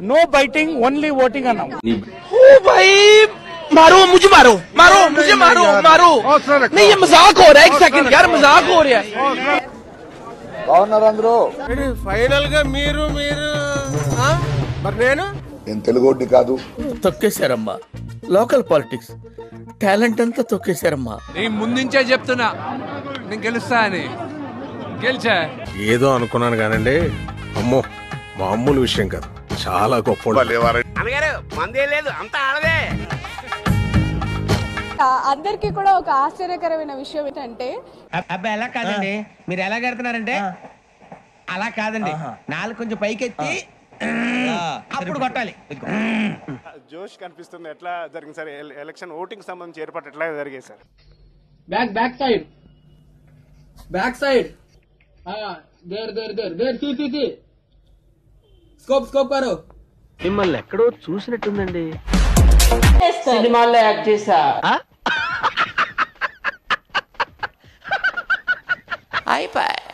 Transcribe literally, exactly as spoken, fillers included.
No biting only voting అన్నాం. ओ भाई मारो मुझे मारो मारो मुझे मारो मारो नहीं ये मजाक हो रहा है एक सेकंड यार मजाक हो रहा है బాగున్నారు అందరూ ఫైనల్ గా మీరు మీరు మరి నేను నేను తెలుగోడిని కాదు. తొక్కేశారమ్మా లోకల్ పాలిటిక్స్ టాలెంట్ అంతా తొక్కేశారమ్మా. నేను ముందుంచే చెప్తున్నా నేను గెలుస్తా అని. గెలిచా ఏదో అనుకున్నాను కానండి, అమ్మో మామూలు విషయం కాదు, చాలా గొప్ప. అందరికి కూడా ఒక ఆశ్చర్యకరమైన విషయం ఏంటంటే అబ్బాయి ఎలా కాదండి, మీరు ఎలా కడుతున్నారంటే అలా కాదండి, నాలుగు కొంచెం పైకెత్తి అప్పుడు కొట్టాలి. జోష్ కనిపిస్తుంది. ఎట్లా జరిగింది సార్ ఎలక్షన్ ఓటింగ్ సంబంధించి ఏర్పాటు ఎట్లా జరిగాయి sir? Back back side back side there there there there see see see scope scope కరో. మిమ్మల్ని ఎక్కడో చూసినట్టుందండి. సినిమాల్లో యాక్ట్ చేసా. అయిపోయి